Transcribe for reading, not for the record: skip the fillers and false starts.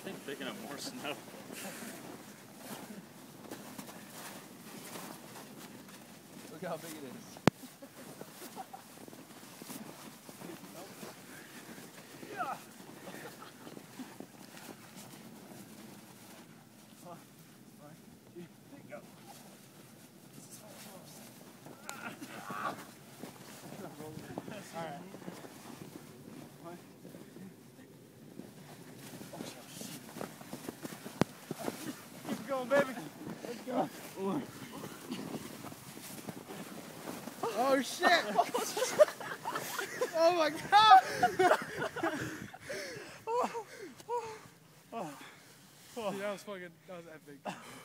think picking up more snow. Look how big it is. Keep going, baby. Let's go. Oh shit! Oh my god! Dude, that was epic.